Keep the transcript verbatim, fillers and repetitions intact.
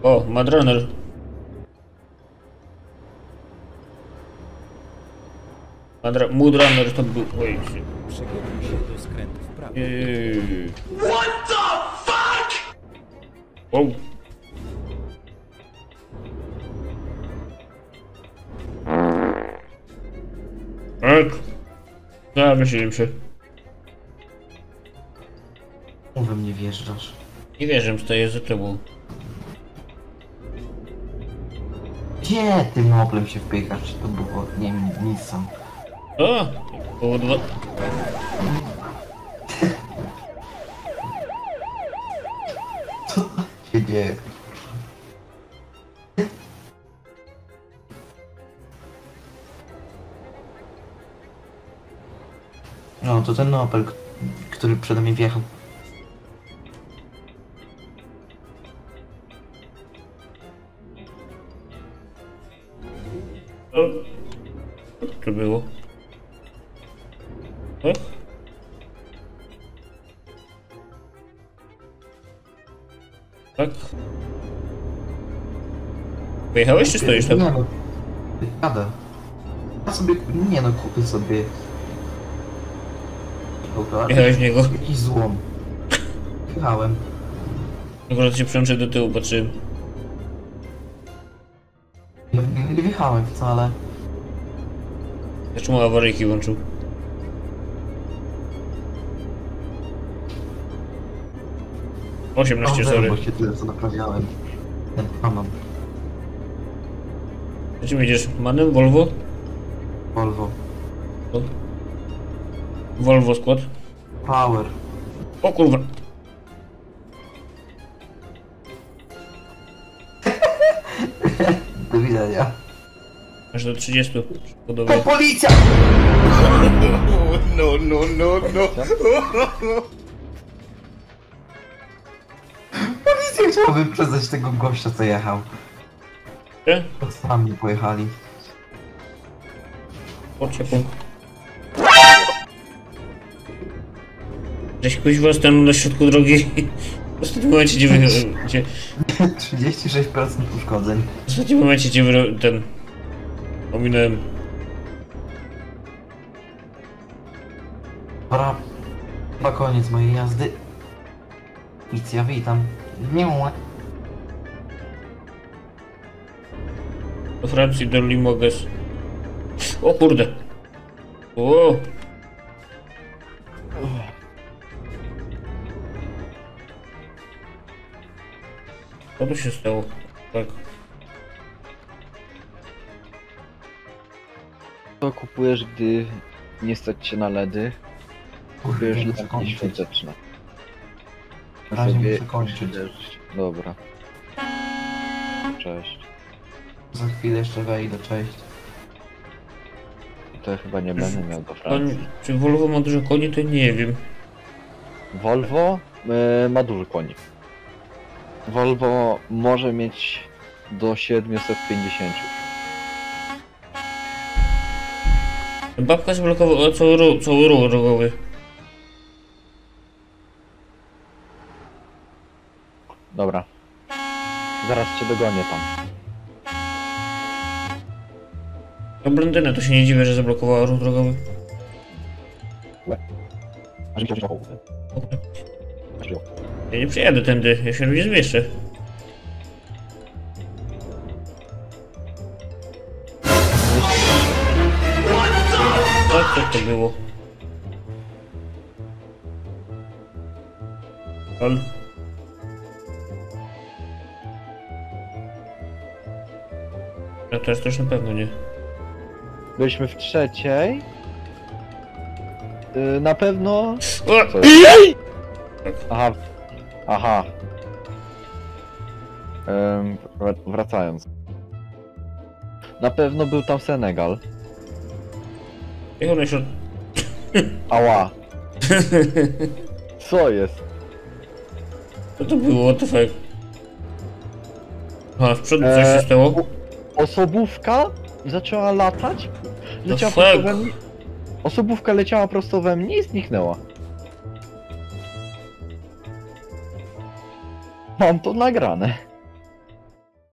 O, Madrunner. Madra... Mudrunner to był... Oj, Przygotuj się do skrętu w prawo. Yy. What the fuck? Wow. Tak. Ja wysiedlim się. We mnie wjeżdżasz. Nie wierzę, stoję za tobą. Gdzie tym moplem się wpychasz? Czy to było, nie wiem, Nissan? O! Było dwa... Co się dzieje? No, to ten Opel, k- który przede mnie wjechał. O! Co to było? O? Tak? Pojechałeś czy stoisz tam? Nie no, jadę. Ja sobie, nie no, kupię sobie... Dobra, Jechałeś w niego? jakiś złom. Jechałem. Akurat się przełączę do tyłu, patrzyłem. Nie, nie wjechałem wcale. Jeszcze mu awaryjki włączył. osiemnaście, Dobrze, sorry. bo się tyle co naprawiałem. Ten mam Gdzie jedziesz? Manem? Volvo? Volvo. O. Volvo skład. Power. O kurwa! Do widzenia. Aż do trzydziestu. Podobnie. Policja! No, no, no, no. Policja chciała wyprzedzać tego gościa, co jechał. Gdzie? Sami pojechali. Pociepło. Żeś kuźwa stanął na środku drogi. W ostatnim momencie gdzie wy... Gdzie... trzydzieści sześć procent uszkodzeń. W ostatnim momencie gdzie wy... ten... Ominąłem. Dobra, chyba koniec mojej jazdy. Policja, witam. Nie ma. Do Francji, do Limoges. O kurde. O. Co tu się stało? Tak. To kupujesz, gdy nie stać się na ledy. Kupujesz Muszę lampki kończyć. świąteczne. Na razie Sobie muszę kończyć. też- Dobra. Cześć. Za chwilę jeszcze wejdę, cześć. To ja chyba nie będę miał do Koń, Francji. czy Volvo ma dużo koni, to nie wiem. Volvo e, ma dużo koni. Volvo może mieć do siedmiuset pięćdziesiąt. Babka zablokowała cały ruch, cały ruch drogowy. Dobra. Zaraz cię dogonię tam. No blondynę, to się nie dziwię, że zablokowała ruch drogowy. Ja nie przyjadę tędy, ja się nie zmieszczę. Tak, to to było. Hol. No teraz to już na pewno nie. Byliśmy w trzeciej. Yy, na pewno... O! Co? Aha. Aha. Ym, wr- wracając. Na pewno był tam Senegal. Jak one się... Ała. Co jest? Co to było? What the fuck? A, w przodu coś Eee, się stało? Osobówka zaczęła latać. Leciała fuck? prosto we mnie. Osobówka leciała prosto we mnie i zniknęła. Mam to nagrane.